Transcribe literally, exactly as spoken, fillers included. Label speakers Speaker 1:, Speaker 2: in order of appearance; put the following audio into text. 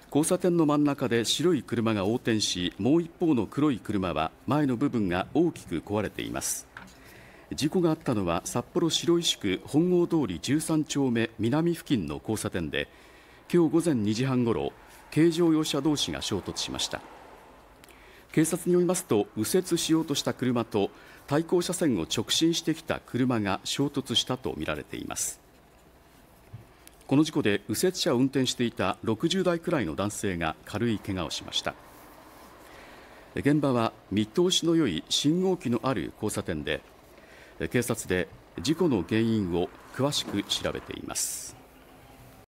Speaker 1: 交差点の真ん中で白い車が横転し、もう一方の黒い車は前の部分が大きく壊れています。事故があったのは札幌白石区本郷通りじゅうさん丁目南付近の交差点で、今日午前にじはんごろ、軽乗用車同士が衝突しました。警察によりますと、右折しようとした車と対向車線を直進してきた車が衝突したとみられています。この事故で右折車を運転していたろくじゅう代くらいの男性が軽い怪我をしました。現場は見通しの良い信号機のある交差点で、警察で事故の原因を詳しく調べています。